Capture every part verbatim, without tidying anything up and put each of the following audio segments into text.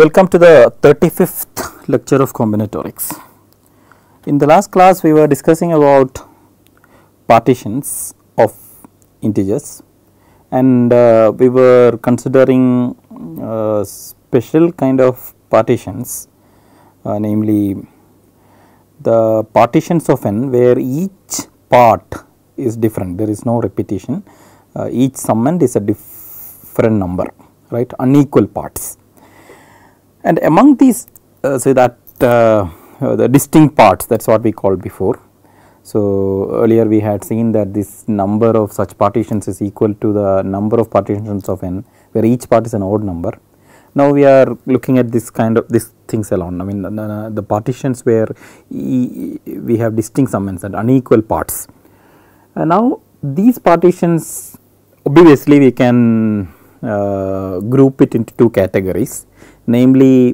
Welcome to the thirty-fifth lecture of combinatorics. In the last class we were discussing about partitions of integers, and uh, we were considering uh, special kind of partitions, uh, namely the partitions of n where each part is different, there is no repetition, uh, each summand is a different number, right, unequal parts. And among these, uh, say that uh, uh, the distinct parts, that is what we called before. So, earlier we had seen that this number of such partitions is equal to the number of partitions of n, where each part is an odd number. Now, we are looking at this kind of these things alone. I mean the, the, the partitions where e we have distinct summands and unequal parts. Uh, now, these partitions, obviously we can uh, group it into two categories, namely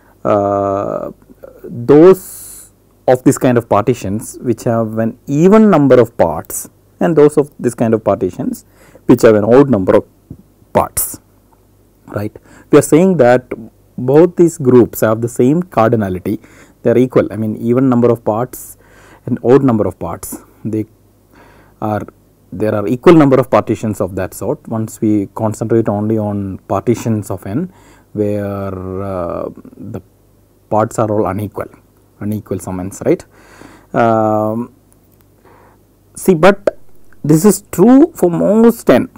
uh, those of this kind of partitions which have an even number of parts, and those of this kind of partitions which have an odd number of parts, right. We are saying that both these groups have the same cardinality, they are equal. I mean even number of parts and odd number of parts, they are there are equal number of partitions of that sort once we concentrate only on partitions of n where uh, the parts are all unequal, unequal summands, right. Um, see, but this is true for most n,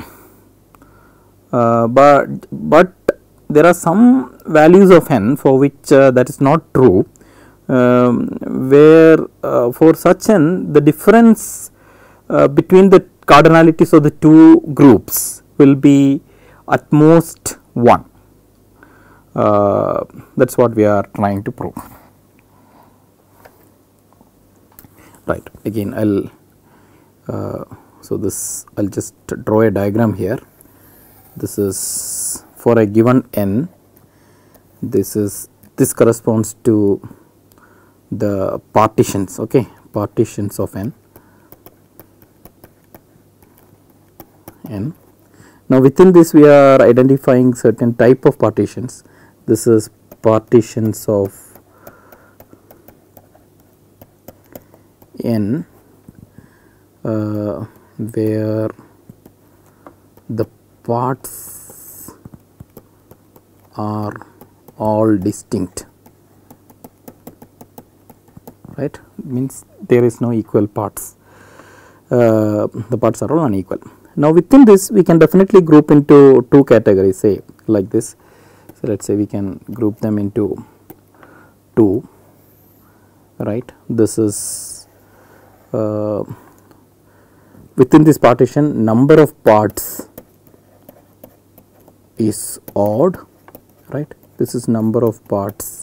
uh, but but there are some values of n for which uh, that is not true, um, where uh, for such n the difference uh, between the cardinalities of the two groups will be at most one. Uh, that is what we are trying to prove, right. Again I will, uh, so this I will just draw a diagram here. This is for a given n, this is this corresponds to the partitions, okay, partitions of n, n. Now, within this we are identifying certain type of partitions. This is partitions of n uh, where the parts are all distinct, right, means there is no equal parts, uh, the parts are all unequal. Now, within this we can definitely group into two categories, say like this. So, let us say we can group them into two, right. This is uh, within this partition number of parts is odd, right. This is number of parts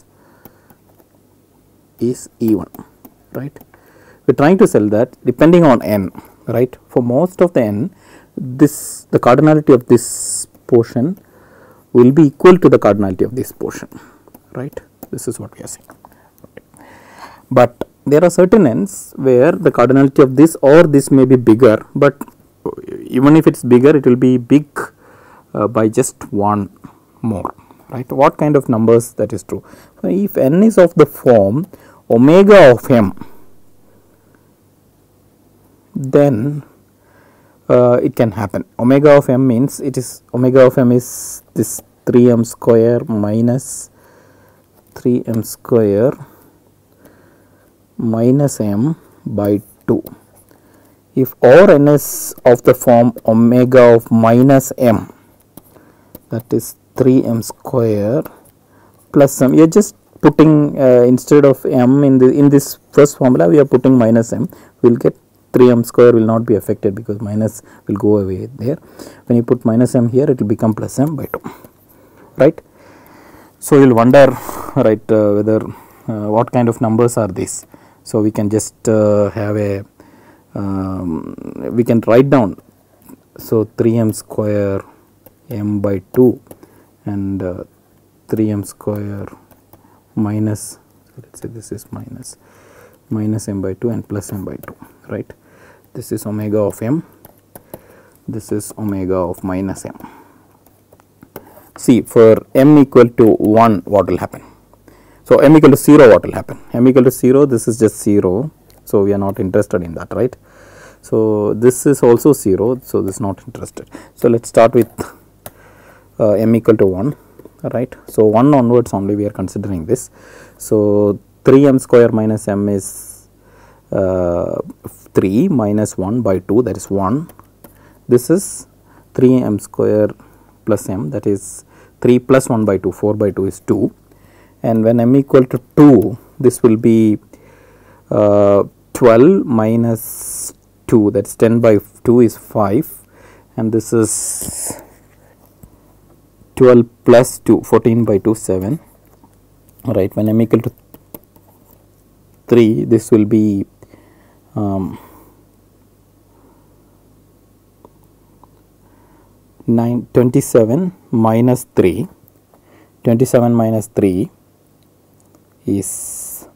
is even, right. We are trying to sell that depending on n, right. For most of the n, this the cardinality of this portion will be equal to the cardinality of this portion, right. This is what we are saying. Okay. But there are certain n's where the cardinality of this or this may be bigger, but even if it is bigger, it will be big uh, by just one more, right. What kind of numbers that is true? If n is of the form omega of m, then uh, it can happen. Omega of m means it is omega of m is this three m square minus three m square minus m by two. If or n is of the form omega of minus m, that is three m square plus m, you are just putting uh, instead of m in the in this first formula we are putting minus m, we will get three m square will not be affected because minus will go away there. When you put minus m here, it will become plus m by two, right. So, you will wonder, right, uh, whether uh, what kind of numbers are these. So, we can just uh, have a um, we can write down, so three m square m by two and uh, three m square minus, let us say this is minus minus m by two and plus m by two, right. This is omega of m, this is omega of minus m. see for m equal to one, what will happen? So m equal to zero, what will happen? M equal to zero, this is just zero, so we are not interested in that, right? So this is also zero, so this is not interested. So let's start with uh, m equal to one, right? So one onwards only we are considering this. So three m square minus m is uh, three minus one by two, that is one. This is three m square plus m, that is three plus one by two, four by two is two. And when m equal to two, this will be uh, twelve minus two, that is ten by two is five, and this is twelve plus two, fourteen by two, seven, right. When m equal to three, this will be um, nine, twenty-seven minus three, twenty-seven minus three is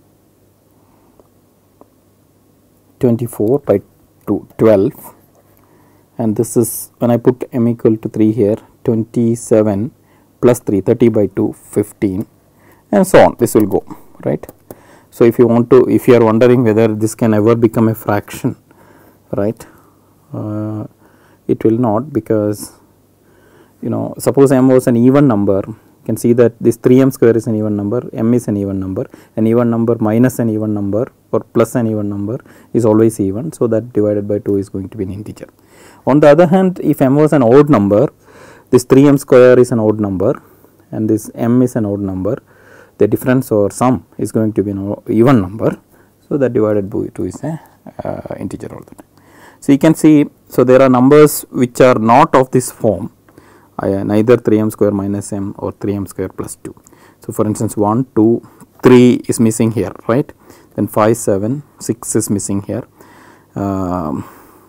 twenty-four by two, twelve, and this is, when I put m equal to three here, twenty-seven plus three, thirty by two, fifteen, and so on, this will go, right. So if you want to, if you are wondering whether this can ever become a fraction, right, uh, it will not, because you know, suppose m was an even number, you can see that this three m square is an even number, m is an even number, an even number minus an even number or plus an even number is always even, so that divided by two is going to be an integer. On the other hand, if m was an odd number, this three m square is an odd number and this m is an odd number, the difference or sum is going to be an even number, so that divided by two is a uh, integer all the time. So you can see, so there are numbers which are not of this form, uh, neither three m square minus m or three m square plus two. So for instance, one, two, three is missing here, right, then five, seven, six is missing here, um,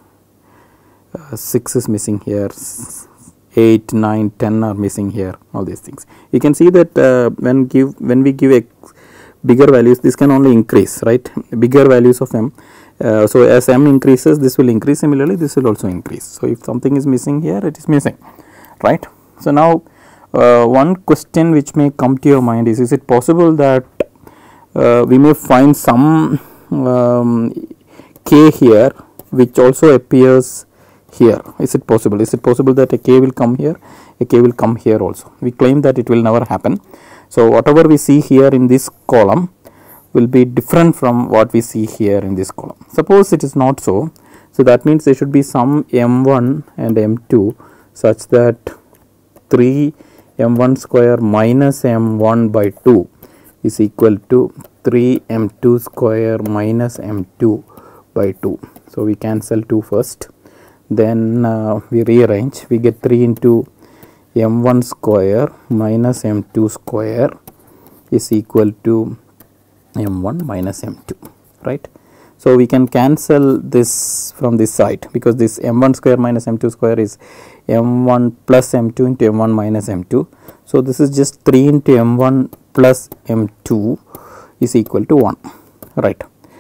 uh, six is missing here, eight, nine, ten are missing here, all these things. You can see that uh, when give when we give a bigger values, this can only increase, right, bigger values of m. Uh, so as m increases, this will increase, similarly this will also increase. So if something is missing here, it is missing, right. So now uh, one question which may come to your mind is, is it possible that uh, we may find some um, k here which also appears here? Is it possible? Is it possible that a k will come here, a k will come here also? We claim that it will never happen. So whatever we see here in this column will be different from what we see here in this column. Suppose it is not so, so that means there should be some m one and m two such that three m one square minus m one by two is equal to three m two square minus m two by two. So we cancel two first, then uh, we rearrange, we get three into m one square minus m two square is equal to m one minus m two, right. So we can cancel this from this side, because this m one square minus m two square is m one plus m two into m one minus m two. So this is just three into m one plus m two is equal to one, right.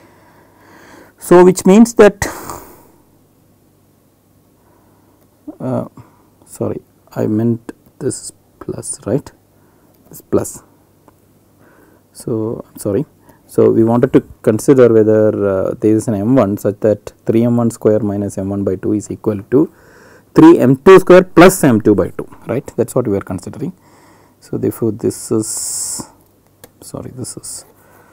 So which means that uh, sorry, I meant this is plus, right, this plus. So sorry. So we wanted to consider whether uh, there is an m one such that three m one square minus m one by two is equal to three m two square plus m two by two, right. That is what we are considering. So therefore this is, sorry, this is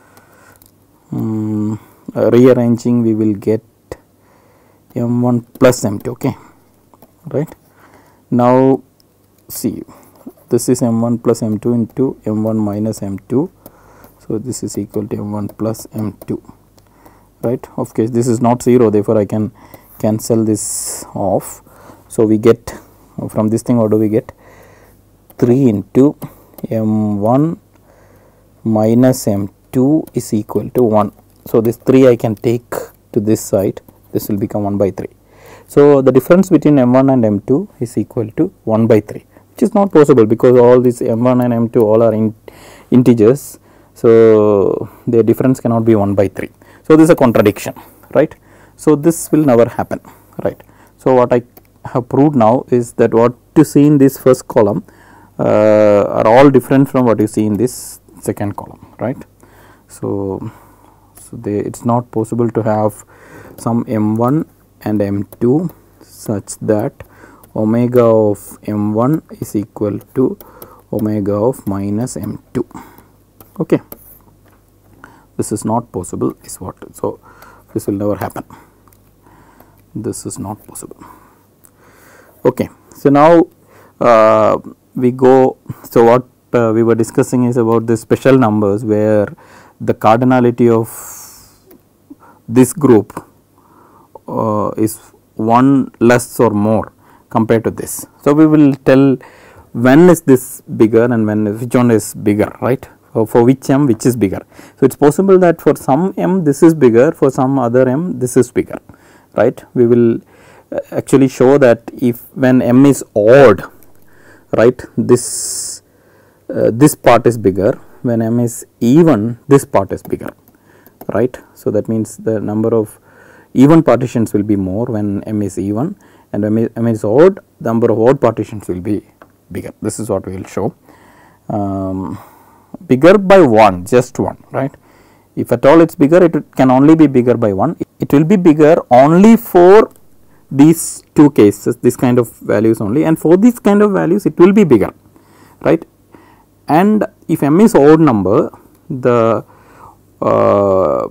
um, uh, rearranging, we will get m one plus m two, okay, right. Now see, this is m one plus m two into m one minus m two. So this is equal to m one plus m two, right. Of course this is not zero, therefore I can cancel this off. So we get from this thing, what do we get? three into m one minus m two is equal to one. So this three I can take to this side, this will become one by three. So the difference between m one and m two is equal to one by three, which is not possible because all these m one and m two all are in integers. So their difference cannot be one by three. So this is a contradiction, right. So this will never happen, right. So what I have proved now is that what you see in this first column, uh, are all different from what you see in this second column, right. So, so they, it is not possible to have some m one and m two such that omega of m one is equal to omega of minus m two. Okay. This is not possible is what. So, this will never happen. This is not possible. Okay. So, now uh, we go. So, what uh, we were discussing is about the special numbers where the cardinality of this group uh, is one less or more compared to this. So, we will tell when is this bigger and when which one is bigger, right. For, for which m which is bigger. So, it is possible that for some m this is bigger, for some other m this is bigger, right. We will uh, actually show that if when m is odd, right, this uh, this part is bigger, when m is even this part is bigger, right. So, that means the number of even partitions will be more when m is even, and when m is odd, the number of odd partitions will be bigger. This is what we will show. Um, bigger by one, just one, right. If at all it is bigger, it can only be bigger by one. It will be bigger only for these two cases, this kind of values only, and for these kind of values it will be bigger, right. And if m is odd number, the uh,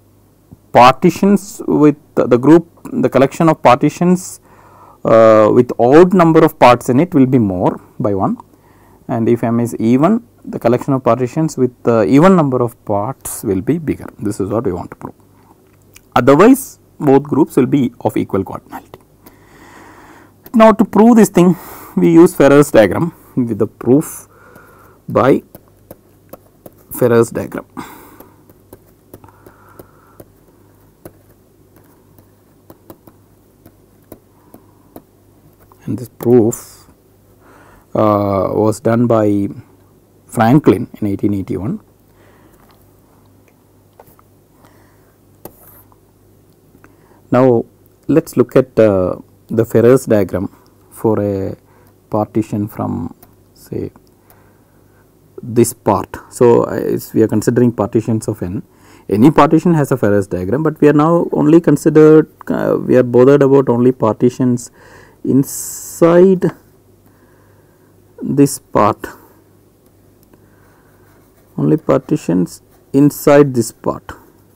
partitions with the, the group, the collection of partitions uh, with odd number of parts in it will be more by one, and if m is even, the collection of partitions with the even number of parts will be bigger. This is what we want to prove. Otherwise, both groups will be of equal cardinality. Now, to prove this thing, we use Farrer's diagram with the proof by Farrer's diagram. And this proof uh, was done by Franklin in eighteen eighty-one. Now, let us look at uh, the Farrer's diagram for a partition from say this part. So, uh, we are considering partitions of n. Any partition has a Farrer's diagram, but we are now only considered uh, we are bothered about only partitions inside this part, only partitions inside this part.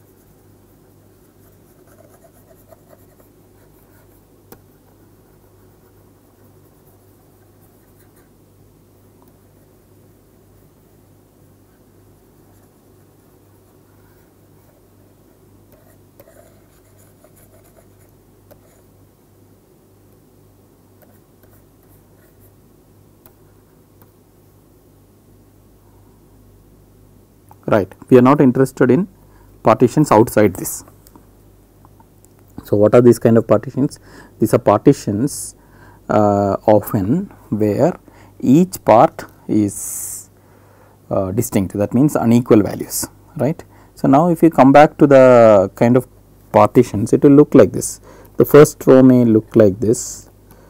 Right, we are not interested in partitions outside this. So, what are these kind of partitions? These are partitions uh, often where each part is uh, distinct, that means unequal values, right. So, now if you come back to the kind of partitions, it will look like this. The first row may look like this,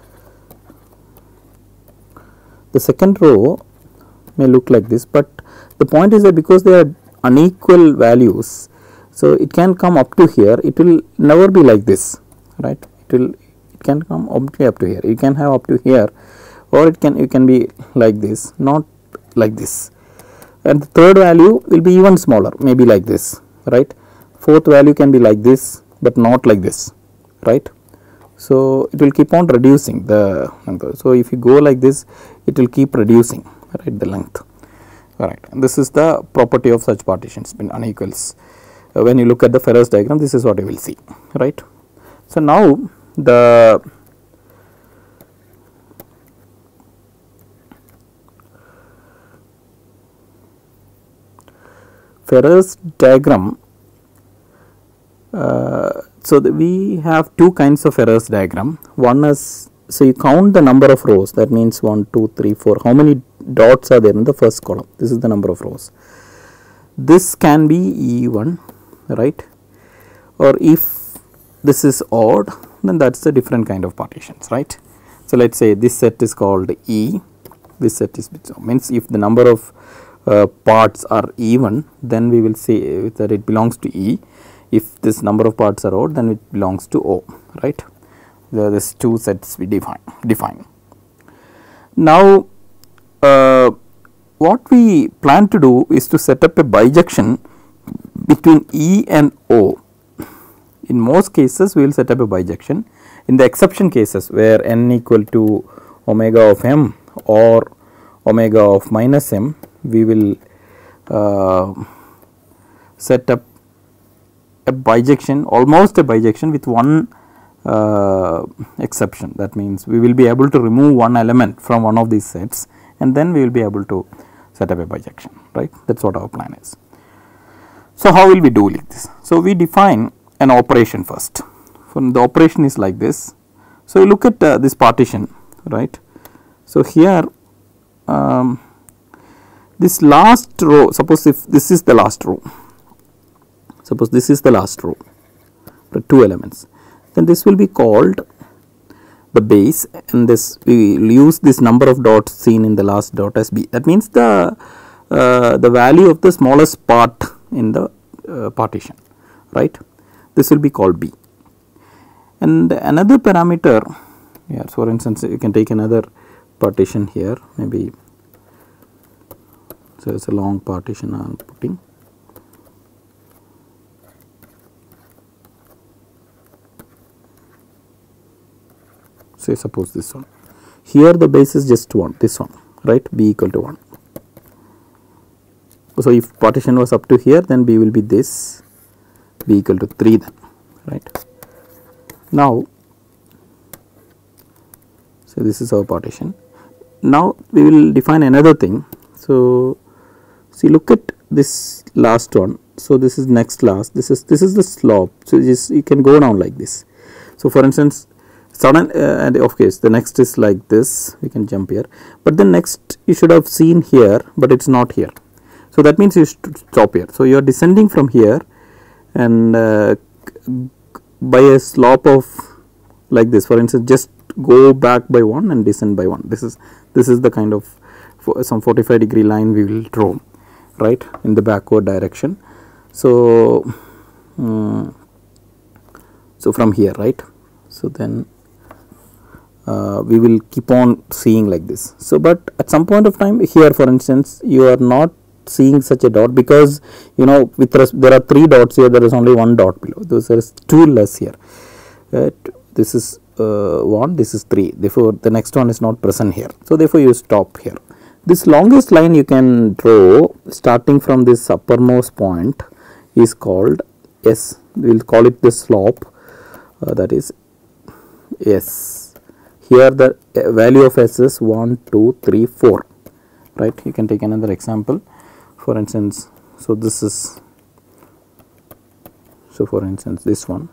the second row may look like this, but the point is that because they are unequal values, so it can come up to here, it will never be like this, right. It will it can come only up to here, you can have up to here, or it can you can be like this, not like this, and the third value will be even smaller, maybe like this, right. Fourth value can be like this, but not like this, right. So, it will keep on reducing the length. So, if you go like this, it will keep reducing, right, the length. Right. This is the property of such partitions in unequals. Uh, when you look at the Farrer's diagram, this is what you will see, right. So, now the Farrer's diagram, uh, so the, we have two kinds of Farrer's diagram. One is, so you count the number of rows, that means one, two, three, four, how many dots are there in the first column, this is the number of rows. This can be even, right, or if this is odd, then that is a different kind of partitions, right. So, let us say this set is called E, this set is bit. So means if the number of uh, parts are even, then we will say that it belongs to E. If this number of parts are odd, then it belongs to O, right. There are these two sets we define define. Now uh, what we plan to do is to set up a bijection between E and O. In most cases we will set up a bijection. In the exception cases where n equal to omega of m or omega of minus m, we will uh, set up a bijection, almost a bijection with one uh, exception. That means we will be able to remove one element from one of these sets, and then we will be able to set up a bijection, right. That is what our plan is. So how will we do like this? So we define an operation first. From the operation is like this. So you look at uh, this partition, right. So here um, this last row, suppose if this is the last row, suppose this is the last row, the two elements, then this will be called the base, and this we will use this number of dots seen in the last dot as B. That means the uh, the value of the smallest part in the uh, partition, right. This will be called B. And another parameter here, so for instance you can take another partition here, maybe, so it is a long partition I am putting. Say suppose this one, here the base is just one, this one, right, B equal to one. So if partition was up to here, then B will be this, B equal to three then, right. Now, so this is our partition. Now we will define another thing. So see, look at this last one. So this is next last, this is this is the slope. So just you can go down like this. So for instance, sudden uh, and of course the next is like this, we can jump here, but the next you should have seen here, but it is not here. So that means you should stop here. So you are descending from here, and uh, by a slope of like this, for instance, just go back by one and descend by one. This is this is the kind of for some forty-five degree line we will draw, right, in the backward direction. So um, so from here, right. So then uh, we will keep on seeing like this. So but at some point of time here, for instance, you are not seeing such a dot, because you know with there are three dots here, there is only one dot below, those there is two less here, right. This is uh, one, this is three, therefore the next one is not present here. So therefore you stop here. This longest line you can draw starting from this uppermost point is called S. We will call it the slope, uh, that is S. Here the value of S is one, two, three, four, right. You can take another example. For instance, so this is, so for instance this one,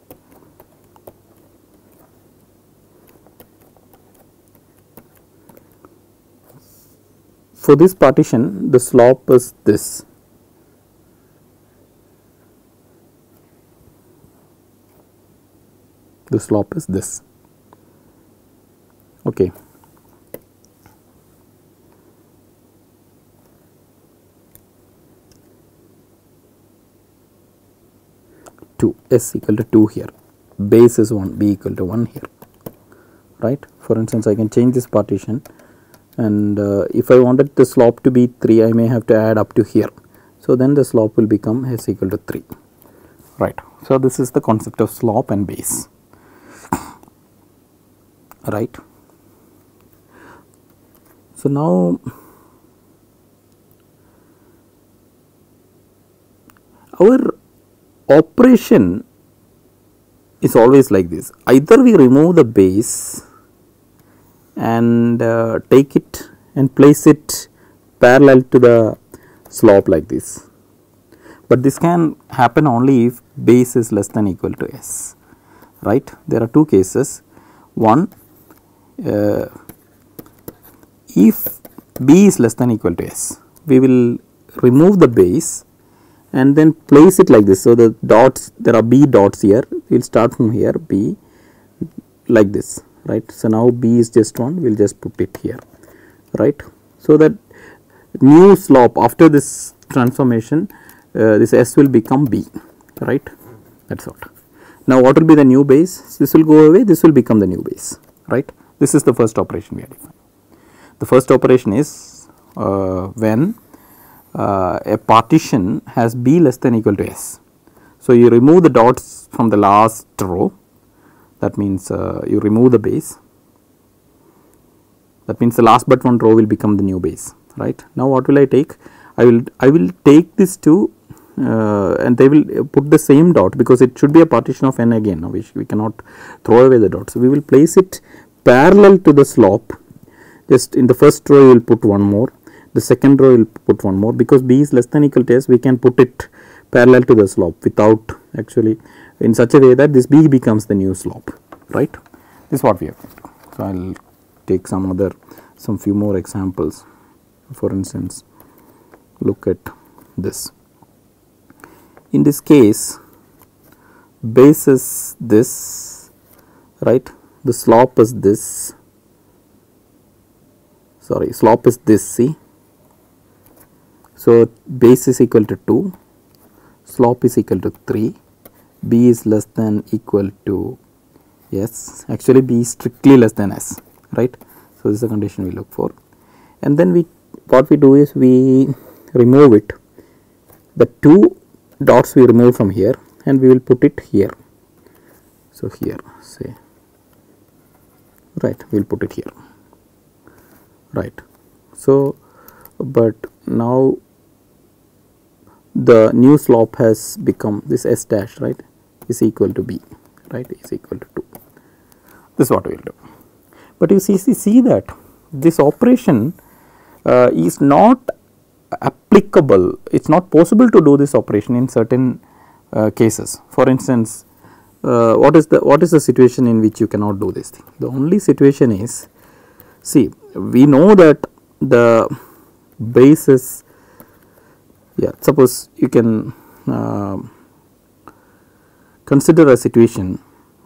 for this partition the slope is this, the slope is this, okay. two, S equal to two here, base is one, B equal to one here, right. For instance, I can change this partition, and uh, if I wanted the slope to be three, I may have to add up to here. So then the slope will become S equal to three, right. So this is the concept of slope and base, right. So now our operation is always like this. Either we remove the base and uh, take it and place it parallel to the slope like this, but this can happen only if base is less than equal to S, right. There are two cases. One, uh, if B is less than equal to S, we will remove the base and then place it like this. So the dots, there are B dots here, we will start from here, B like this, right. So now B is just one, we will just put it here, right. So that new slope after this transformation, uh, this S will become B, right, that is what. Now what will be the new base? This will go away, this will become the new base, right. This is the first operation we are defining. The first operation is uh, when uh, a partition has B less than or equal to S. So you remove the dots from the last row, that means uh, you remove the base, that means the last but one row will become the new base, right. Now what will I take? I will I will take this two uh, and they will put the same dot, because it should be a partition of n again. Now we, we cannot throw away the dot. So we will place it parallel to the slope. Just in the first row you will put one more, the second row you will put one more, because B is less than or equal to S, we can put it parallel to the slope without actually, in such a way that this B becomes the new slope, right. This is what we have to do. So I will take some other, some few more examples. For instance, look at this. In this case, base is this, right, the slope is this, sorry, slope is this, see. So base is equal to two, slope is equal to three, B is less than equal to S, actually B is strictly less than S, right. So this is the condition we look for, and then we, what we do is we remove it, the two dots we remove from here and we will put it here. So here, say, right, we will put it here, right. So but now the new slope has become this S dash, right, is equal to B, right, is equal to two. This is what we will do. But you see, see, see that this operation uh, is not applicable, it is not possible to do this operation in certain uh, cases. For instance, uh, what is the what is the situation in which you cannot do this thing? The only situation is, see, we know that the base is, yeah, suppose you can uh, consider a situation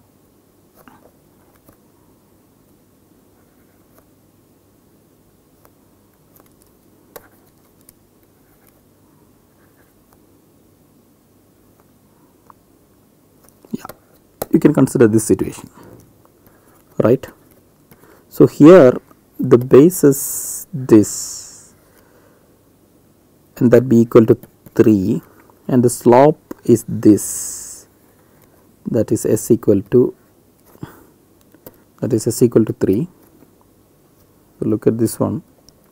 you can consider this situation, right. So here the base is this and that be equal to three, and the slope is this, that is S equal to, that is S equal to three. So look at this one.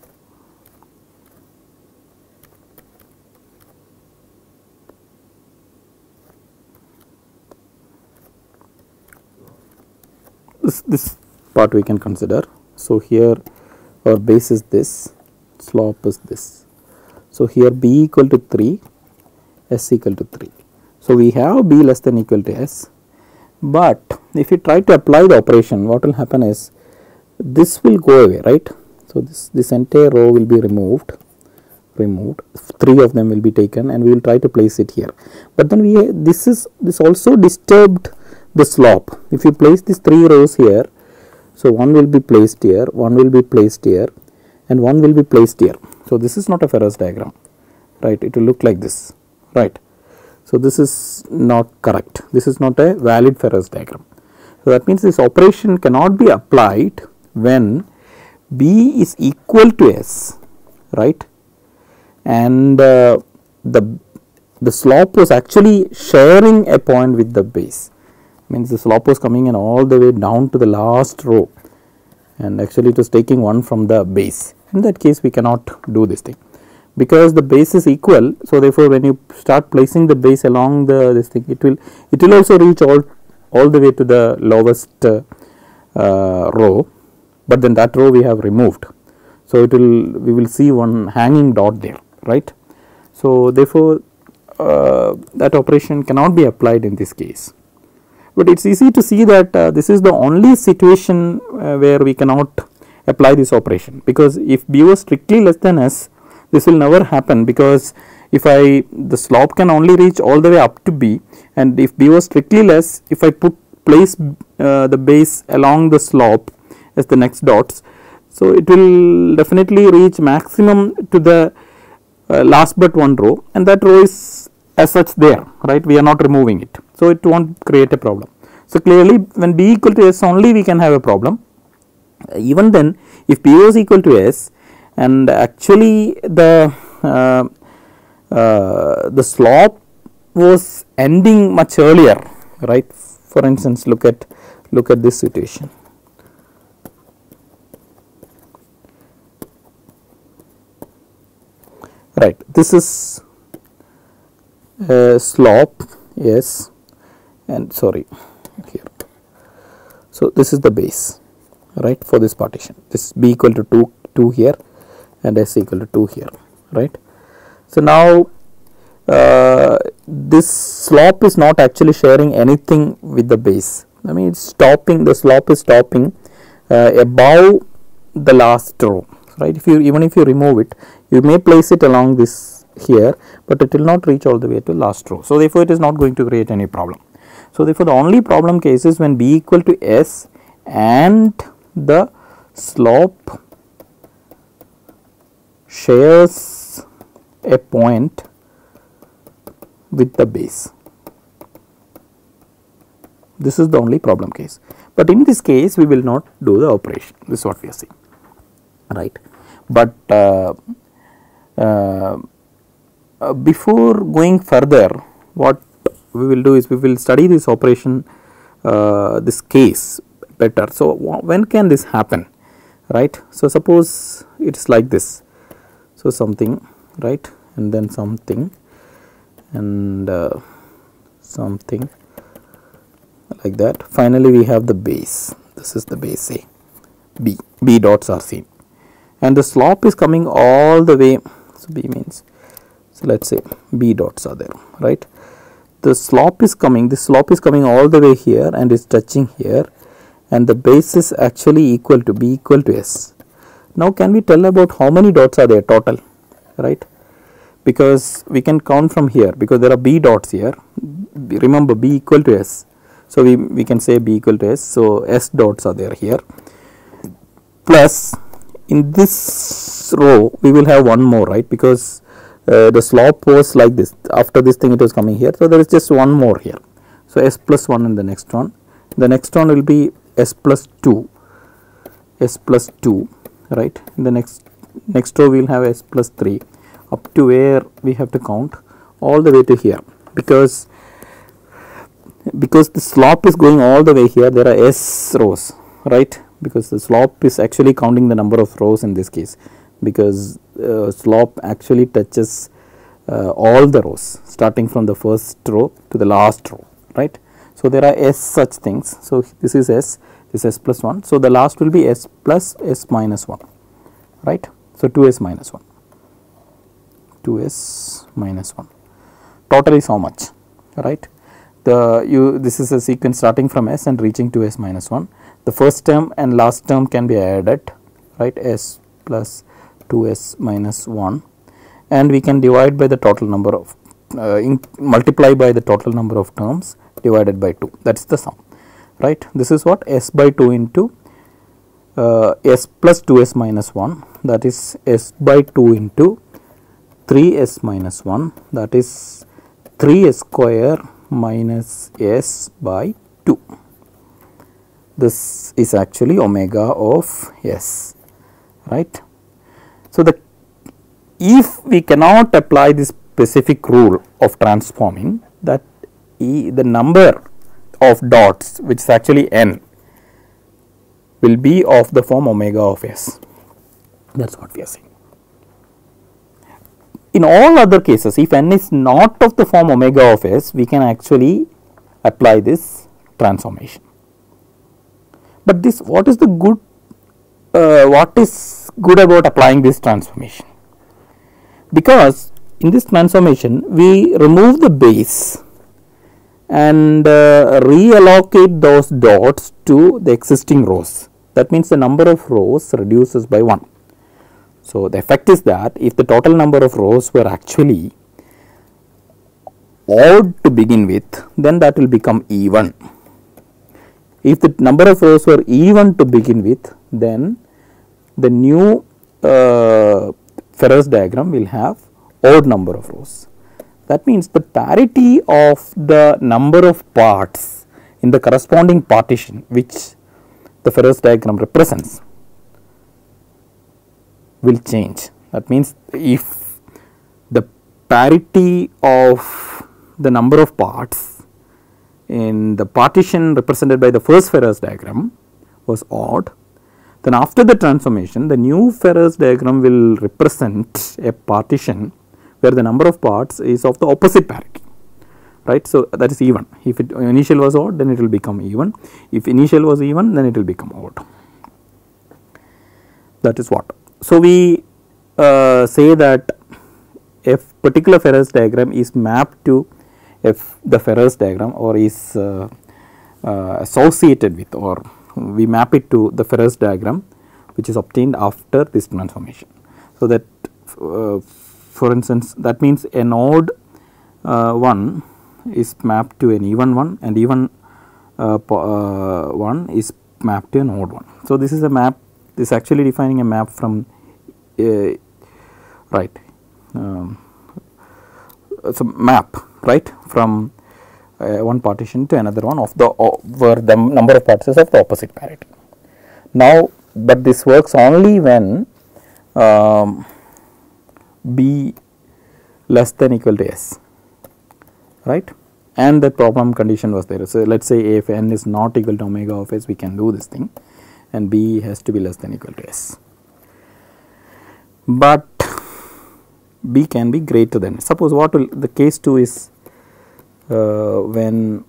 This, this part we can consider. So here our base is this, slope is this. So here B equal to three, S equal to three. So we have B less than or equal to S, but if you try to apply the operation, what will happen is this will go away, right. So this, this entire row will be removed, removed, three of them will be taken and we will try to place it here. But then we, this is, this also disturbed the slope. If you place these three rows here, so one will be placed here, one will be placed here and one will be placed here. So this is not a Ferrous diagram, right, it will look like this, right. So this is not correct, this is not a valid Ferrous diagram. So that means this operation cannot be applied when B is equal to S, right, and uh, the, the slope was actually sharing a point with the base. Means the slope was coming in all the way down to the last row and actually it was taking one from the base. In that case we cannot do this thing because the base is equal. So therefore when you start placing the base along the this thing, it will it will also reach all all the way to the lowest uh, uh, row, but then that row we have removed. So it will we will see one hanging dot there, right. So therefore uh, that operation cannot be applied in this case. But it is easy to see that uh, this is the only situation uh, where we cannot apply this operation, because if B was strictly less than S, this will never happen, because if I the slope can only reach all the way up to B, and if B was strictly less, if I put place uh, the base along the slope as the next dots, So, it will definitely reach maximum to the uh, last but one row, and that row is as such there, right, we are not removing it. So, it will not create a problem. So, clearly when B equal to S only we can have a problem. Uh, even then if P was equal to S and actually the uh, uh, the slope was ending much earlier, right. For instance, look at look at this situation. Right, this is a slope, yes, and sorry here. So, this is the base, right, for this partition. This B equal to two, two here and S equal to two here, right. So, now uh, this slope is not actually sharing anything with the base. I mean, it's stopping, the slope is stopping uh, above the last row, right. If you even if you remove it, you may place it along this here, but it will not reach all the way to last row. So, therefore, it is not going to create any problem. So, therefore, the only problem case is when B equal to S and the slope shares a point with the base. This is the only problem case, but in this case we will not do the operation. This is what we are seeing, right. But uh, uh, uh, before going further, what we will do is we will study this operation, uh, this case better. So, when can this happen, right. So, suppose it is like this. So, something, right, and then something and uh, something like that. Finally, we have the base. This is the base A, B, B dots are seen, and the slope is coming all the way. So, B means, so let us say B dots are there, right. The slope is coming, this slope is coming all the way here and is touching here, and the base is actually equal to B equal to S. Now, can we tell about how many dots are there total, right, because we can count from here, because there are B dots here. Remember, B equal to S. So, we, we can say B equal to S. So, S dots are there here, plus in this row we will have one more, right, because uh, the slope was like this. After this thing it was coming here. So, there is just one more here. So, S plus one in the next one. The next one will be S plus two, S plus two, right. In the next next row we will have S plus three, up to where we have to count all the way to here, because because the slope is going all the way here. There are S rows, right, because the slope is actually counting the number of rows in this case, because uh, slope actually touches uh, all the rows starting from the first row to the last row, right. So, there are S such things. So, this is S, this is S plus one. So, the last will be S plus S minus one, right. So, two S minus one, two S minus one, total is how much, right. The you this is a sequence starting from S and reaching to S minus one. The first term and last term can be added, right, S plus two S minus one, and we can divide by the total number of uh, in, multiply by the total number of terms divided by two, that is the sum, right. This is what S by two into uh, S plus two S minus one, that is S by two into three S minus one, that is three S square minus S by two. This is actually omega of S, right. So, the if we cannot apply this specific rule of transforming, that E, the number of dots, which is actually n, will be of the form omega of S. That is what we are saying. In all other cases, if n is not of the form omega of S, we can actually apply this transformation. But this, what is the good, uh, what is good about applying this transformation? Because in this transformation, we remove the base and uh, reallocate those dots to the existing rows. That means the number of rows reduces by one. So, the effect is that if the total number of rows were actually odd to begin with, then that will become even. If the number of rows were even to begin with, then the new uh, Ferrous diagram will have odd number of rows. That means the parity of the number of parts in the corresponding partition which the Ferrous diagram represents will change. That means if the parity of the number of parts in the partition represented by the first Ferrous diagram was odd, then after the transformation the new Ferrous diagram will represent a partition where the number of parts is of the opposite parity, right. So, that is even. If it initial was odd, then it will become even. If initial was even, then it will become odd. That is what. So, we uh, say that a particular Ferrous diagram is mapped to F the Ferrous diagram or is uh, uh, associated with, or we map it to the Ferrous diagram which is obtained after this transformation. So, that uh, for instance, that means a node uh, one is mapped to an even one, and even uh, uh, one is mapped to an odd one. So, this is a map, this is actually defining a map from uh, right um, so map right from uh, one partition to another one of the uh, where the number of parts is of the opposite parity. Now, but this works only when um, B less than equal to S, right, and the problem condition was there. So, let us say if n is not equal to omega of S, we can do this thing, and B has to be less than equal to S, but B can be greater than. Suppose what will the case two is uh, when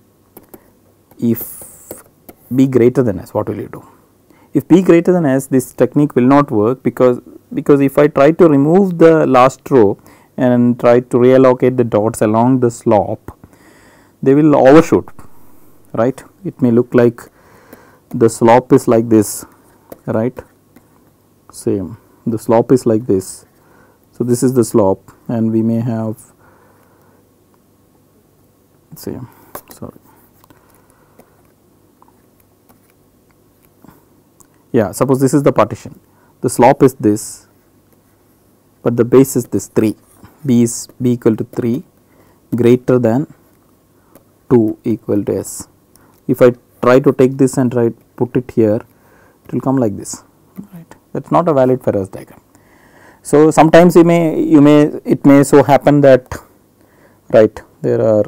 if B greater than S, what will you do? If B greater than S, this technique will not work, because because if I try to remove the last row and try to reallocate the dots along the slope, they will overshoot, right. It may look like the slope is like this, right, same, the slope is like this. So, this is the slope, and we may have same, sorry, yeah, suppose this is the partition, the slope is this, but the base is this three, B is B equal to three greater than two equal to S. If I try to take this and try put it here, it will come like this, right. That is not a valid Ferrous diagram. So, sometimes you may you may it may so happen that, right, there are,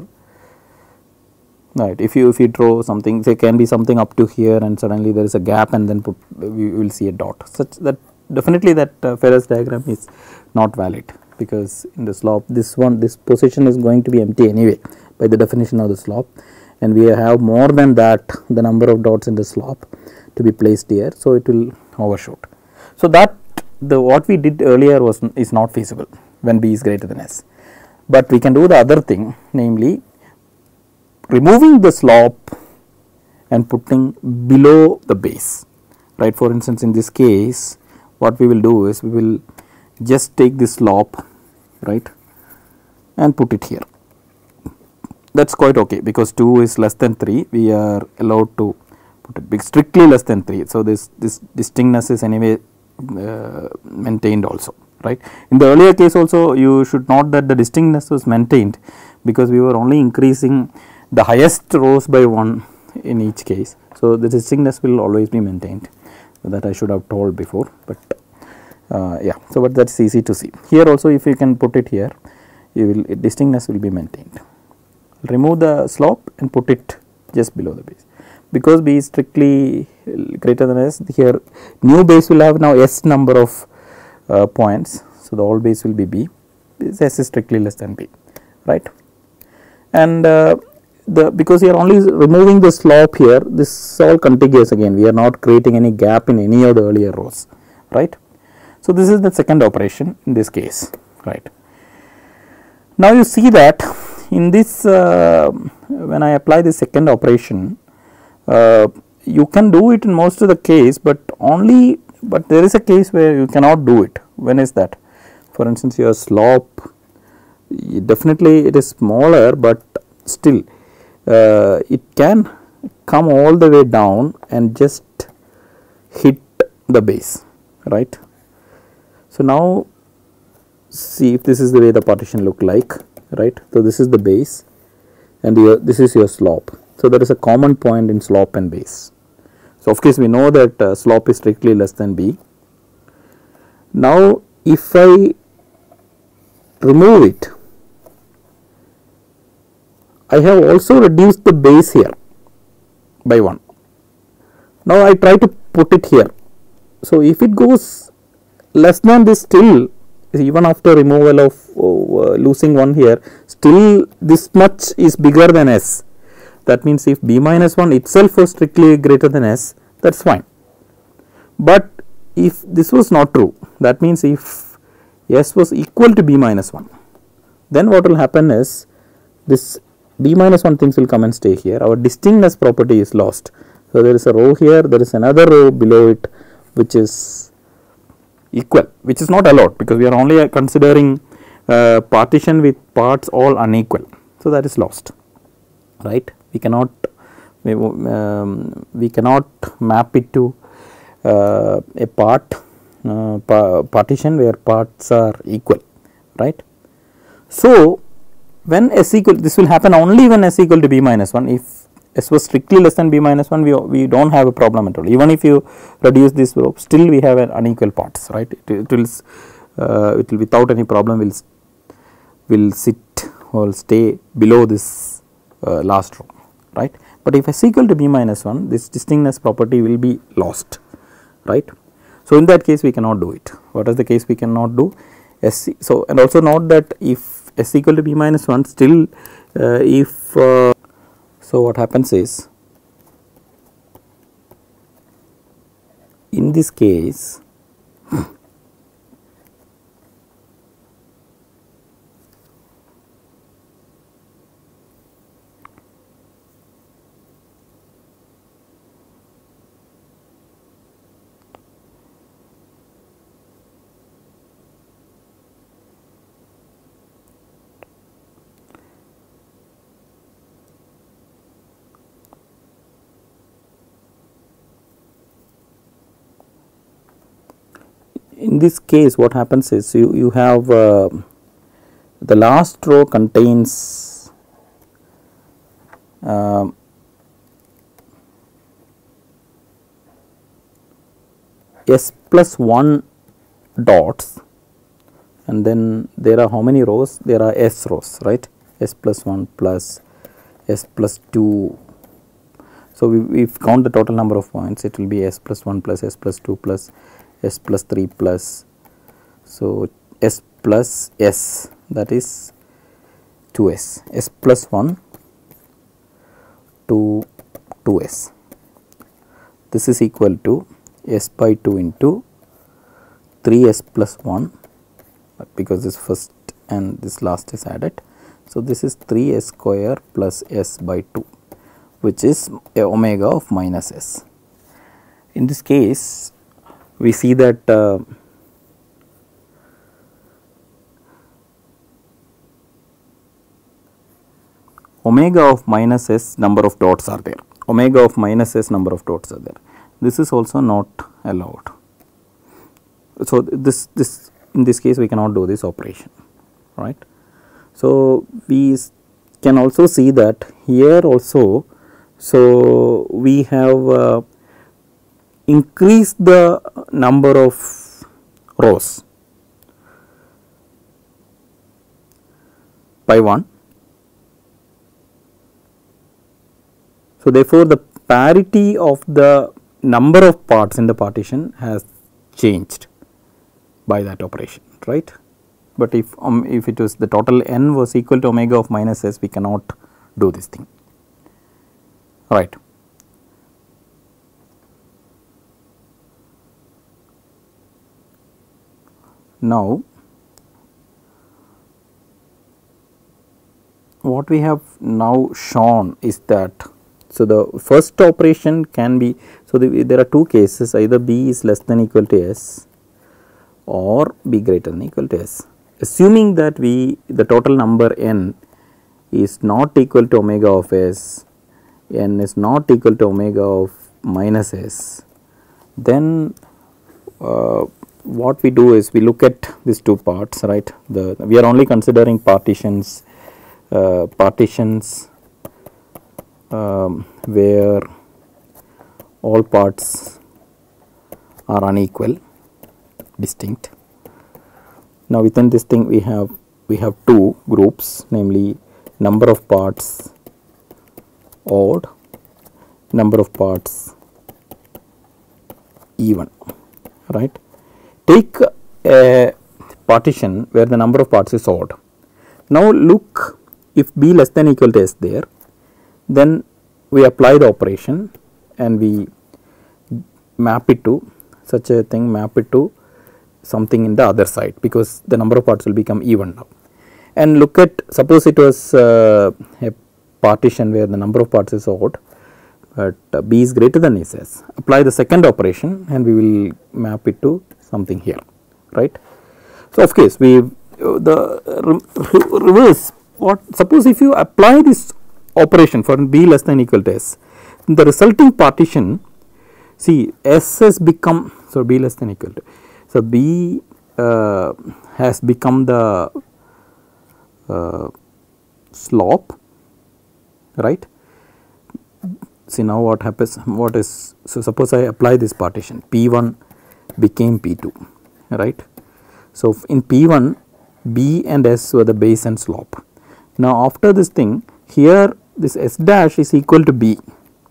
right, if you if you draw something, there can be something up to here and suddenly there is a gap, and then put, we will see a dot, such that definitely that uh, Ferrous diagram is not valid, because in the slope this one, this position is going to be empty anyway by the definition of the slope, and we have more than that the number of dots in the slope to be placed here. So, it will overshoot. So, that the what we did earlier was is not feasible when B is greater than S, but we can do the other thing, namely removing the slope and putting below the base, right. For instance, in this case what we will do is we will just take this slope, right, and put it here. That is quite okay, because two is less than three, we are allowed to put it big, strictly less than three. So, this this distinctness is anyway uh, maintained also, right. In the earlier case also, you should note that the distinctness was maintained, because we were only increasing the highest rows by one in each case. So, the distinctness will always be maintained, that I should have told before, but uh, yeah. So, but that is easy to see. Here also, if you can put it here, you will distinctness will be maintained. Remove the slope and put it just below the base, because B is strictly greater than S. Here new base will have now S number of uh, points. So, the old base will be B, S is strictly less than B, right. And uh, the because you are only removing the slope here, this is all contiguous again, we are not creating any gap in any of the earlier rows, right. So, this is the second operation in this case, right. Now, you see that in this uh, when I apply the second operation, uh, you can do it in most of the case, but only but there is a case where you cannot do it. When is that? For instance, your slope, definitely it is smaller, but still uh, it can come all the way down and just hit the base, right. So, now see if this is the way the partition look like, right. So, this is the base and your, this is your slope. So, there is a common point in slope and base. So, of course, we know that uh, slope is strictly less than b. Now, if I remove it, I have also reduced the base here by one. Now, I try to put it here. So, if it goes less than this, still even after removal of uh, losing one here, still this much is bigger than s. That means, if b minus one itself was strictly greater than s, that is fine. But if this was not true, that means if s was equal to b minus one, then what will happen is this b minus one things will come and stay here. Our distinctness property is lost. So, there is a row here, there is another row below it which is equal, which is not allowed, because we are only considering uh, partition with parts all unequal. So, that is lost, right. We cannot we, um, we cannot map it to uh, a part uh, pa partition where parts are equal, right. So, when s equal, this will happen only when s equal to b minus one. If s was strictly less than b minus one, we, we do not have a problem at all. Even if you reduce this row, still we have an unequal parts, right. It, it will uh, it will without any problem will will sit or stay below this uh, last row, right. But if s equal to b minus one, this distinctness property will be lost, right. So, in that case we cannot do it. What is the case we cannot do? S, so, and also note that if s equal to b minus one, still uh, if uh, so what happens is, in this case in this case what happens is, you, you have uh, the last row contains uh, s plus one dots, and then there are how many rows? There are s rows, right. S plus one plus s plus two. So, we, we count the total number of points, it will be s plus one plus s plus two plus s plus three plus, so s plus s, that is two s, s plus one to two s. This is equal to s by two into three s plus one, because this first and this last is added. So, this is three s square plus s by two, which is a omega of minus s. In this case, we see that uh, omega of minus s number of dots are there, omega of minus s number of dots are there. This is also not allowed. So, this this in this case we cannot do this operation, right. So, we can also see that here also, so we have uh, increase the number of rows by one. So, therefore, the parity of the number of parts in the partition has changed by that operation, right. But if um, if it was the total n was equal to omega of minus s, we cannot do this thing, right. Now, what we have now shown is that, so the first operation can be, so the, there are two cases, either b is less than equal to s or b greater than equal to s. Assuming that we, the total number n is not equal to omega of s, n is not equal to omega of minus s, then uh, what we do is we look at these two parts, right. The we are only considering partitions, uh, partitions um, where all parts are unequal, distinct. Now within this thing we have we have two groups, namely number of parts odd, number of parts even, right. Take a partition where the number of parts is odd. Now look, if b less than or equal to s there, then we apply the operation and we map it to such a thing, map it to something in the other side, because the number of parts will become even now. And look at, suppose it was uh, a partition where the number of parts is odd, but uh, b is greater than s, apply the second operation and we will map it to something here, right. So of course we uh, the re reverse, what, suppose if you apply this operation for b less than or equal to s, the resulting partition, see s has become, so b less than or equal to, so b uh, has become the uh, slope, right. See now what happens, what is, so suppose I apply this partition, p one became p two, right. So in p one b and s were the base and slope. Now after this thing here, this s dash is equal to b,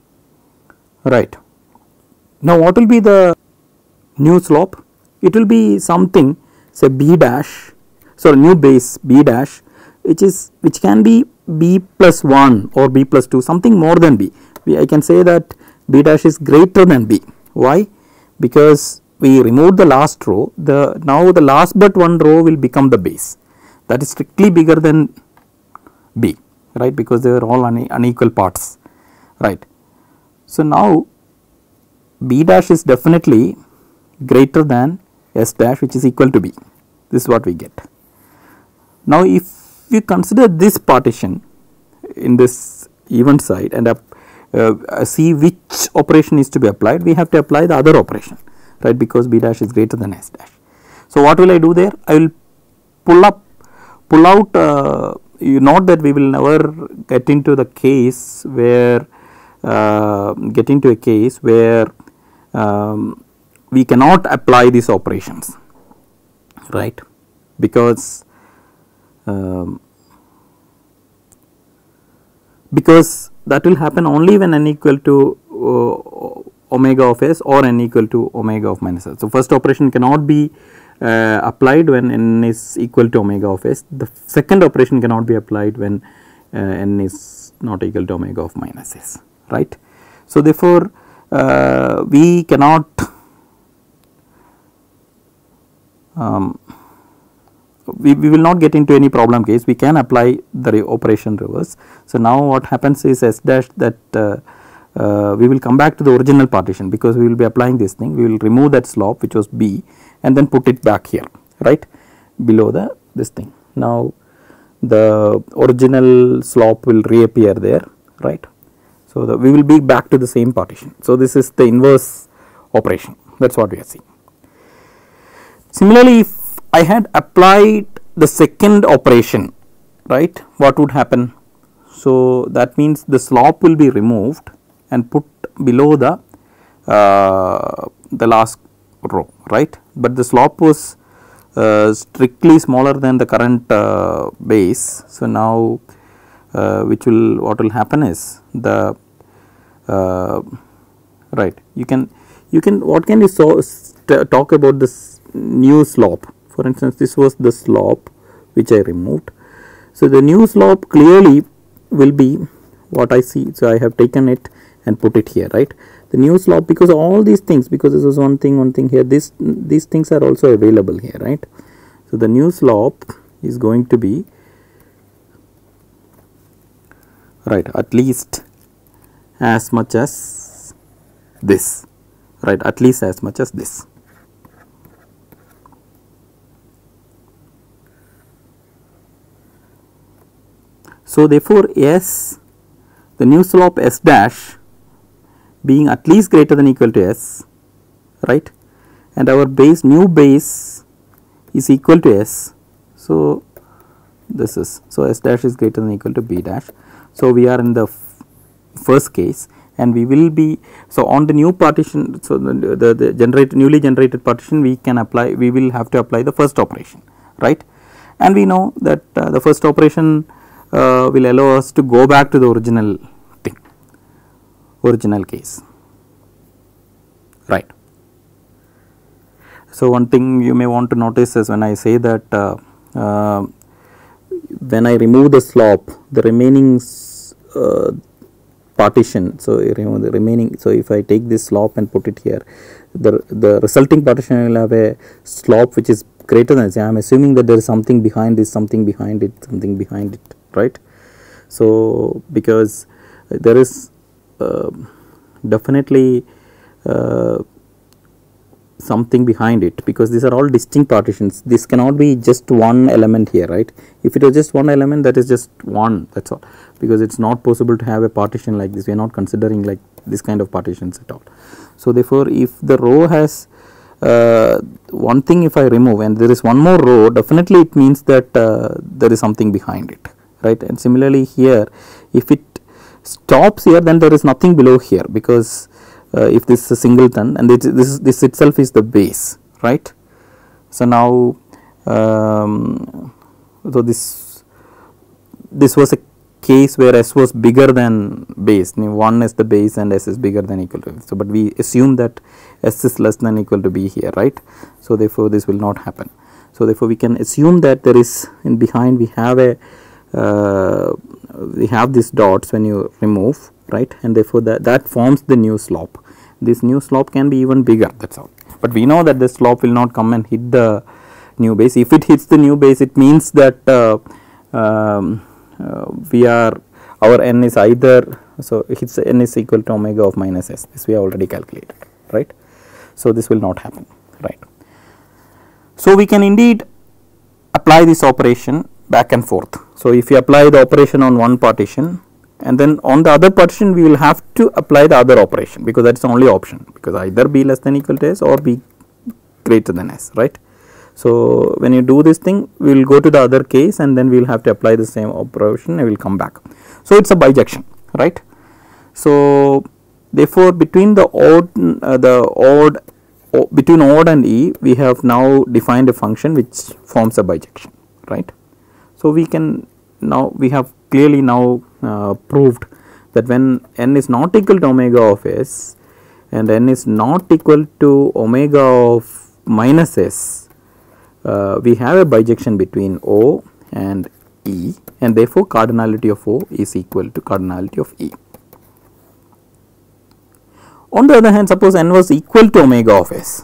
right. Now what will be the new slope? It will be something, say b dash, so new base b dash, which is which can be b plus one or b plus two, something more than b. We, I can say that b dash is greater than b. Why? Because we removed the last row, the now the last but one row will become the base, that is strictly bigger than b, right, because they are all une unequal parts, right. So now b dash is definitely greater than s dash, which is equal to b. This is what we get. Now if you consider this partition in this even side and up, uh, see which operation is to be applied, we have to apply the other operation, right, because b dash is greater than s dash. So what will I do there? I will pull up, pull out, uh, you note that we will never get into the case where, uh, get into a case where um, we cannot apply these operations, right, because um, because that will happen only when n equal to uh, omega of s or n equal to omega of minus s. So first operation cannot be uh, applied when n is equal to omega of s, the second operation cannot be applied when uh, n is not equal to omega of minus s, right. So therefore uh, we cannot um, we, we will not get into any problem case, we can apply the re operation reverse. So now what happens is s dash that uh, uh, we will come back to the original partition, because we will be applying this thing, we will remove that slope which was b and then put it back here, right, below the this thing. Now the original slope will reappear there, right. So the, we will be back to the same partition. So this is the inverse operation, that is what we are seeing. Similarly, if I had applied the second operation, right, what would happen? So that means the slope will be removed and put below the uh, the last row, right, but the slope was uh, strictly smaller than the current uh, base. So now uh, which will, what will happen is the uh, right, you can you can what can you so talk about this new slope. For instance, this was the slope which I removed. So the new slope clearly will be what I see. So I have taken it and put it here, right. The new slope, because all these things, because this was one thing, one thing here, this these things are also available here, right. So the new slope is going to be, right, at least as much as this, right, at least as much as this. So therefore s, the new slope s dash being at least greater than or equal to s, right, and our base new base is equal to S. So, this is, so S dash is greater than or equal to B dash. So, we are in the first case, and we will be, so on the new partition, so the, the, the generate newly generated partition, we can apply, we will have to apply the first operation, right, and we know that uh, the first operation uh, will allow us to go back to the original thing, original case, right. So, one thing you may want to notice is when I say that uh, uh, when I remove the slop, the remaining uh, partition, so you remove the remaining, so if I take this slop and put it here, the, the resulting partition will have a slop which is greater than, say I am assuming that there is something behind this, something behind it, something behind it, right. So, because there is uh, definitely uh, something behind it, because these are all distinct partitions, this cannot be just one element here, right. If it was just one element, that is just one, that is all, because it is not possible to have a partition like this, we are not considering like this kind of partitions at all. So, therefore, if the row has uh, one thing, if I remove and there is one more row, definitely it means that uh, there is something behind it, right. And similarly here, if it stops here, then there is nothing below here, because Uh, if this is a singleton, and this, this this itself is the base, right. So, now um, so this this was a case where S was bigger than base, one is the base and S is bigger than equal to. So, but we assume that S is less than equal to B here, right. So, therefore, this will not happen. So, therefore, we can assume that there is in behind we have a uh, we have these dots when you remove, right, and therefore, that, that forms the new slop. This new slop can be even bigger, that is all, but we know that the slop will not come and hit the new base. If it hits the new base, it means that uh, um, uh, we are, our n is either, so hits n is equal to omega of minus S, this we have already calculated, right. So, this will not happen, right. So, we can indeed apply this operation back and forth. So, if you apply the operation on one partition, and then on the other partition we will have to apply the other operation, because that is the only option, because either B less than equal to S or B greater than S, right. So, when you do this thing, we will go to the other case and then we will have to apply the same operation and we will come back. So, it is a bijection, right. So, therefore, between the odd uh, the odd o, between odd and E, we have now defined a function which forms a bijection, right. So, we can now we have clearly now uh, proved that when n is not equal to omega of S and n is not equal to omega of minus S, uh, we have a bijection between O and E, and therefore, cardinality of O is equal to cardinality of E. On the other hand, suppose n was equal to omega of S.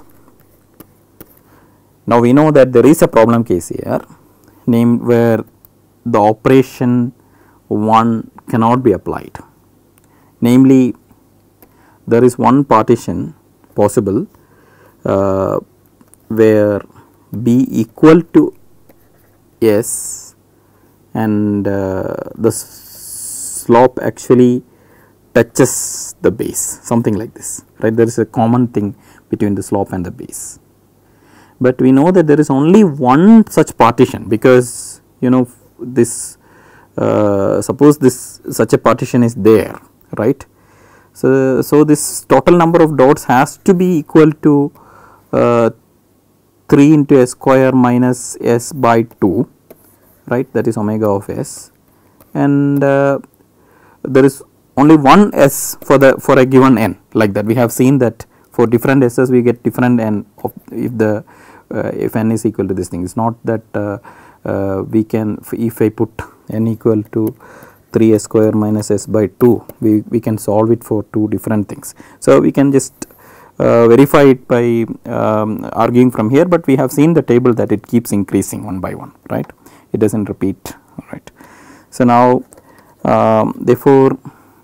Now, we know that there is a problem case here, named where the operation one cannot be applied, namely there is one partition possible uh, where B equal to S and uh, the slop actually touches the base, something like this, right. There is a common thing between the slop and the base, but we know that there is only one such partition, because you know this uh, suppose this such a partition is there, right. So, so this total number of dots has to be equal to uh, three into S square minus S by two, right, that is omega of S, and uh, there is only one S for the for a given n, like that. We have seen that for different S's we get different n of if the uh, if n is equal to this thing. It is not that uh, uh, we can, if I put n equal to three S square minus S by two, we, we can solve it for two different things. So, we can just uh, verify it by um, arguing from here, but we have seen the table that it keeps increasing one by one, right, it does not repeat, right. So, now um, therefore,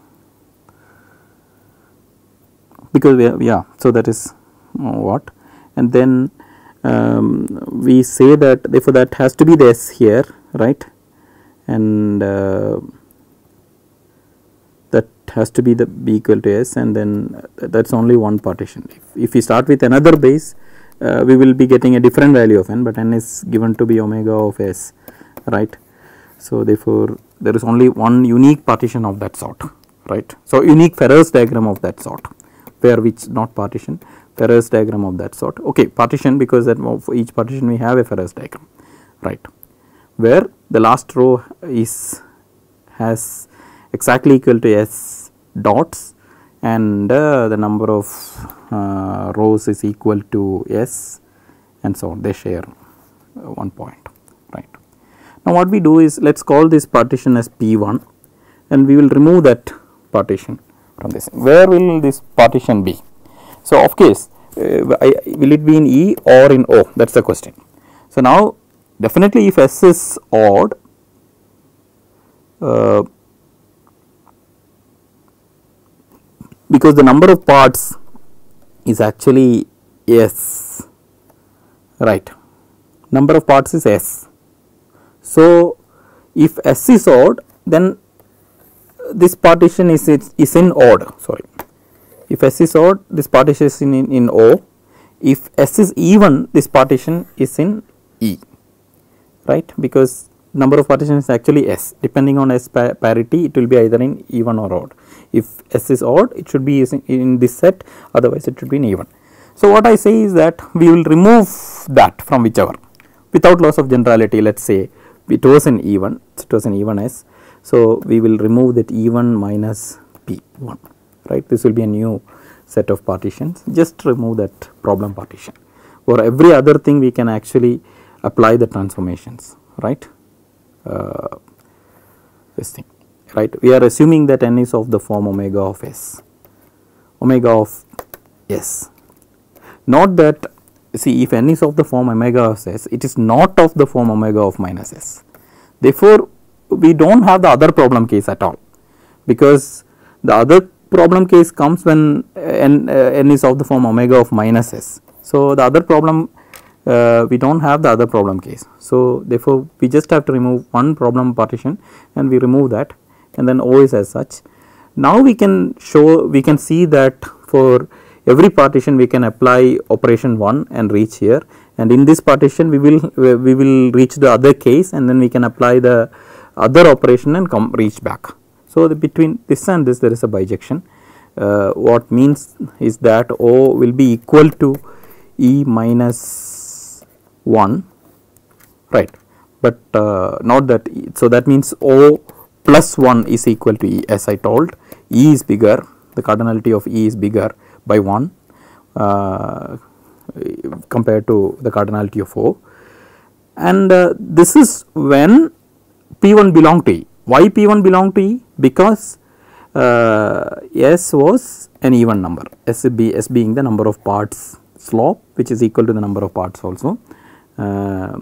because we have, yeah, so that is uh, what, and then um, we say that therefore, that has to be the S here, right, and uh, that has to be the B equal to S, and then that is only one partition. If, if we start with another base, uh, we will be getting a different value of n, but n is given to be omega of s, right. So therefore there is only one unique partition of that sort, right. So unique Ferrer's diagram of that sort, where which not partition, Ferrer's diagram of that sort, okay, partition, because that for each partition we have a Ferrer's diagram, right, where the last row is has exactly equal to s dots, and uh, the number of uh, rows is equal to s, and so on, they share uh, one point, right. Now what we do is, let us call this partition as P one, and we will remove that partition from this. Where will this partition be? So of course, uh, I, will it be in E or in O, that is the question. So now definitely if S is odd, uh, because the number of parts is actually S, right, number of parts is S. So if S is odd, then this partition is, is, is in odd, sorry, if S is odd, this partition is in, in, in O, if S is even, this partition is in E, right, because number of partitions is actually S, depending on S pa parity it will be either in even or odd. If S is odd, it should be in, in this set, otherwise it should be in even. So what I say is that we will remove that from whichever, without loss of generality. Let us say it was an even, it was an even S, so we will remove that even minus P one, right. This will be a new set of partitions, just remove that problem partition. For every other thing we can actually apply the transformations, right, uh, this thing, right. We are assuming that n is of the form omega of s, omega of s, not that, see, if n is of the form omega of s, it is not of the form omega of minus s. Therefore we do not have the other problem case at all, because the other problem case comes when n, uh, n is of the form omega of minus s. So the other problem, uh, we do not have the other problem case. So therefore we just have to remove one problem partition, and we remove that, and then O is as such. Now we can show, we can see that for every partition we can apply operation one and reach here, and in this partition we will we will reach the other case, and then we can apply the other operation and come reach back. So the between this and this there is a bijection, uh, what means is that O will be equal to E minus one, right, but uh, not that E. So that means O plus one is equal to E, as I told. E is bigger, the cardinality of E is bigger by one uh, compared to the cardinality of O, and uh, this is when P one belong to E. Why P one belong to E? Because uh, S was an even number, S, be, S being the number of parts slope, which is equal to the number of parts also uh,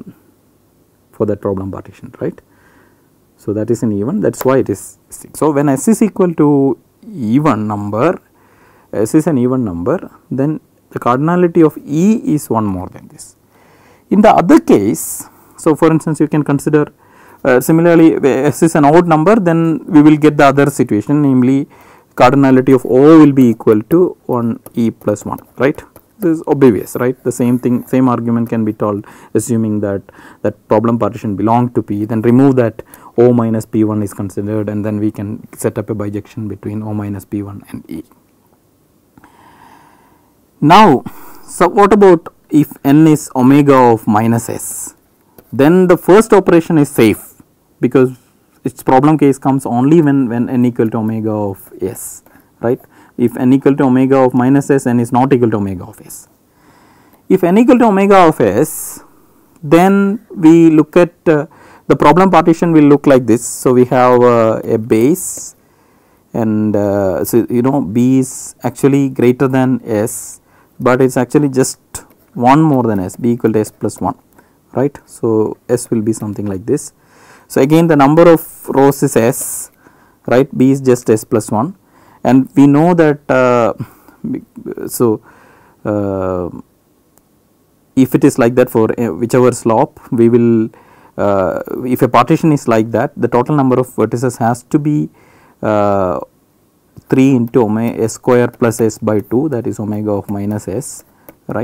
for that problem partition, right. So that is an even, that is why it is. So when S is equal to even number, S is an even number, then the cardinality of E is one more than this. In the other case, so for instance you can consider uh, similarly S is an odd number, then we will get the other situation, namely cardinality of O will be equal to one E plus one, right. This is obvious, right. The same thing, same argument can be told, assuming that that problem partition belong to P, then remove that O minus P one is considered, and then we can set up a bijection between O minus P one and E. Now, so what about if n is omega of minus s? Then the first operation is safe, because its problem case comes only when, when n equal to omega of s, right. If n equal to omega of minus s, n is not equal to omega of s. If n equal to omega of s, then we look at uh, the problem partition will look like this. So we have uh, a base, and uh, so you know b is actually greater than s, but it is actually just one more than s, b equal to s plus one, right. So s will be something like this. So again the number of rows is s, right, b is just s plus one, and we know that uh, so uh, if it is like that for uh, whichever slope, we will uh, if a partition is like that, the total number of vertices has to be uh, three into omega s square plus s by two, that is omega of minus s, right.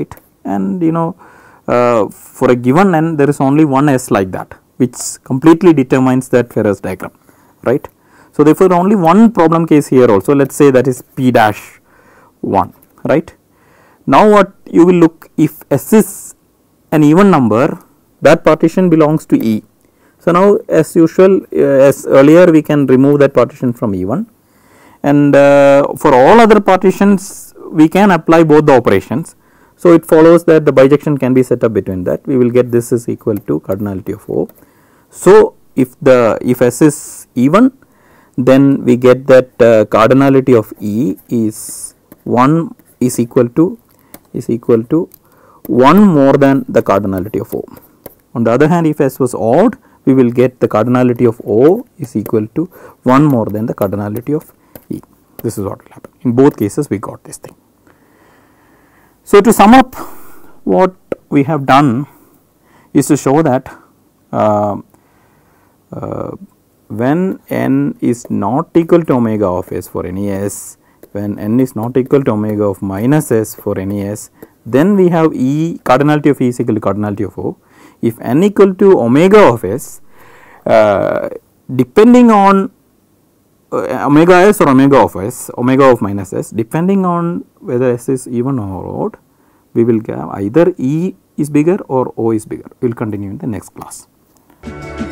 and you know uh, for a given n there is only one S like that, which completely determines that Ferrer's diagram, right. So, therefore, only one problem case here also, let us say that is P dash one, right. Now, what you will look, if S is an even number, that partition belongs to E. So, now as usual uh, as earlier we can remove that partition from E one, and uh, for all other partitions we can apply both the operations. So, it follows that the bijection can be set up between that, we will get this is equal to cardinality of O. So, if the if S is even, then we get that uh, cardinality of E is one is equal to is equal to one more than the cardinality of O. On the other hand, if S was odd, we will get the cardinality of O is equal to one more than the cardinality of E. This is what will happen. In both cases we got this thing. So, to sum up, what we have done is to show that uh, uh, when n is not equal to omega of s for any s, when n is not equal to omega of minus s for any s, then we have E, cardinality of E is equal to cardinality of O. If n equal to omega of s, uh, depending on uh, omega s or omega of s, omega of minus s, depending on whether s is even or odd, we will have either E is bigger or O is bigger. We will continue in the next class.